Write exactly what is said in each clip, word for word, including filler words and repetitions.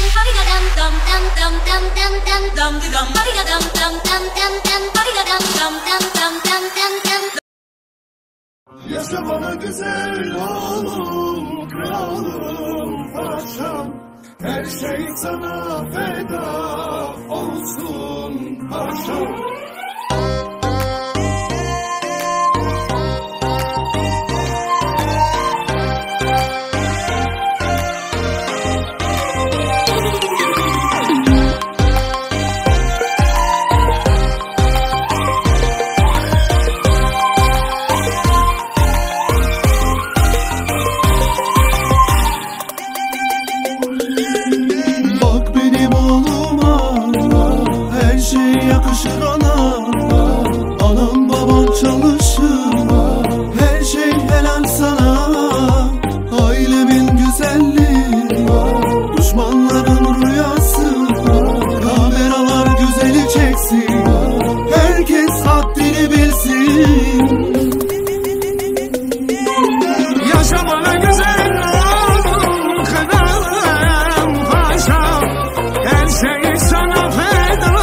Yaşa bana güzel oğlum, kralım, paşam. Her şey sana feda olsun paşam. Yakışır ona, anam babam çalışır, her şey helal sana. Ailemin güzelliği, düşmanların rüyası, kameralar güzeli çeksin, herkes haddini bilsin. Yaşa bana güzel oğlum, kralım, paşam, her şey sana feda.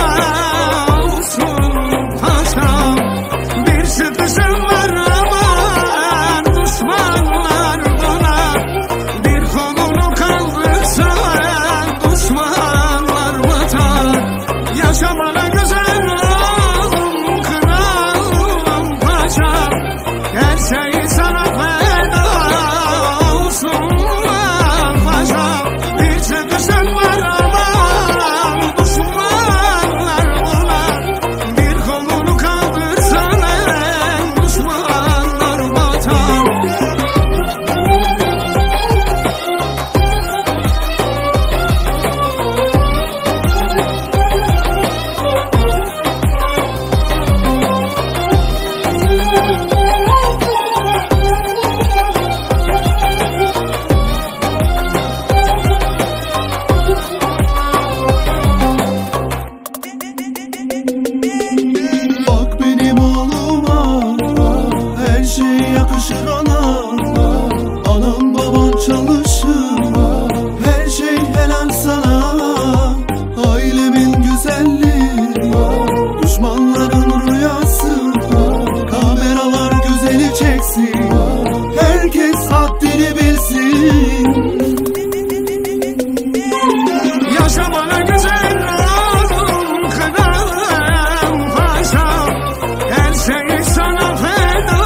Yakışır ona, anam babam çalışır, her şey helal sana. Ailemin güzelliği, düşmanların rüyası, kameralar güzeli çeksin, herkes haddini bilsin. Yaşa bana güzel oğlum, kralım, paşam, her şey sana feda.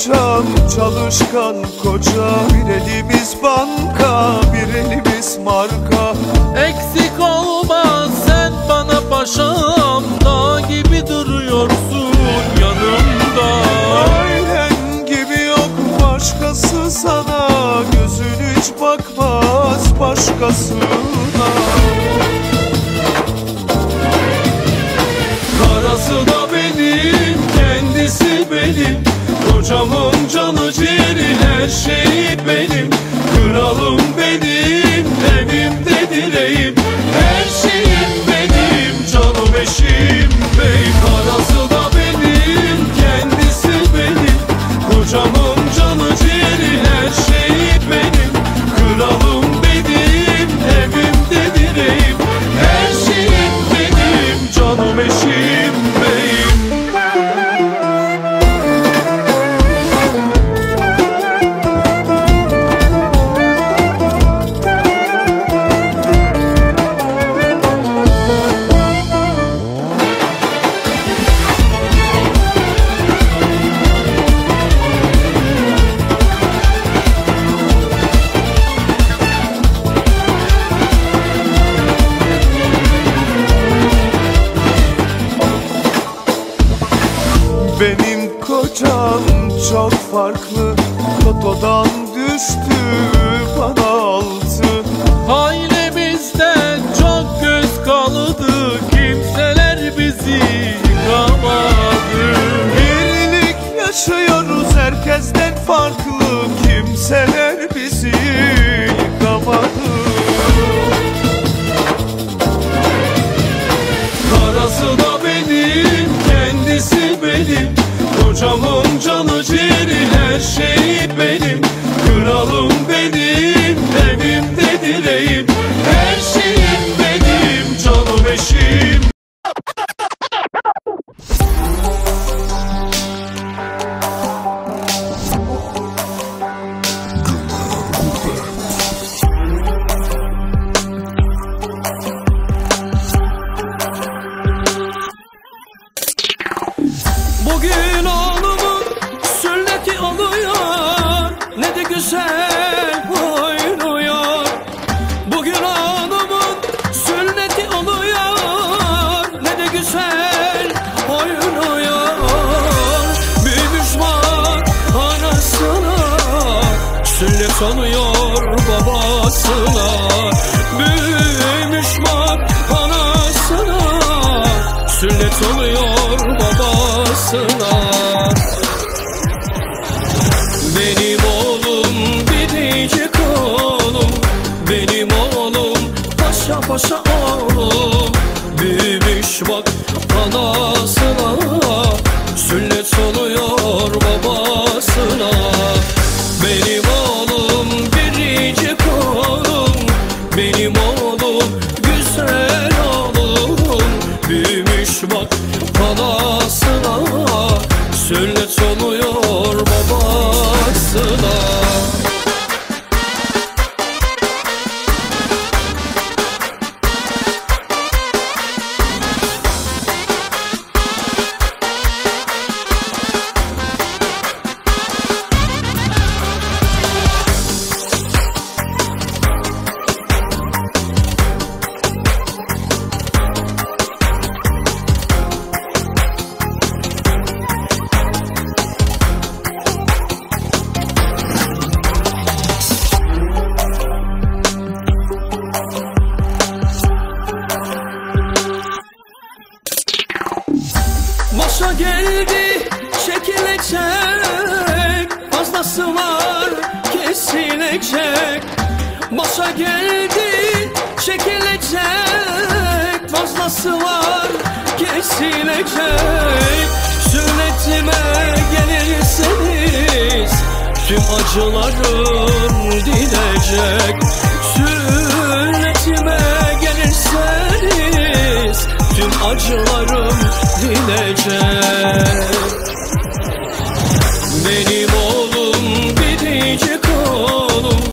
kocam çalışkan koca, bir elimiz banka, bir elimiz marka. Eksik olmaz sen bana paşam, dağ gibi duruyorsun yanımda. Ailen gibi yok başkası sana, gözün hiç bakmaz başkasına. Karası da benim, kendisi benim, kocamın canı ciğeri, her şeyi benim. Kralım benim, evimde direğim, her şeyim benim, canım eşim beyim. Karası da benim, kendisi benim, kocamın canı ciğeri, her şeyi benim. Kralım benim, evimde direğim, her şeyim benim, canım eşim beyim. Benim kocam çok farklı, lotodan düştü bana altı. Ailemizden çok göz kalıdı, kimseler bizi yıkamadı. Birlik yaşıyoruz herkesten farklı, kimseler bizi yıkamadı. Karası da benim, kendisi benim, kocamın canı ciğeri, her şeyi benim. Kralım benim, evimde direğim, her şeyim benim, canım eşim. Bugün oğlumun sünneti oluyor, ne de güzel oynuyor. Bugün oğlumun sünneti oluyor, ne de güzel oynuyor. Büyümüş bak anasına, sünnet oluyor babasına. Büyümüş bak anasına, sünnet oluyor babasına. Benim oğlum biricik oğlum, benim oğlum paşa paşa oğlum. Büyümüş bak anasına, sünnet oluyor babasına. Benim oğlum biricik oğlum, benim oğlum güzel oğlum. Büyümüş bak anasına, sünnet oluyor babasına. Başa geldi çekilecek, fazlası var kesilecek. Başa geldi çekilecek, fazlası var kesilecek. Sünnetime gelirseniz tüm acılarım dinecek. Sünnetime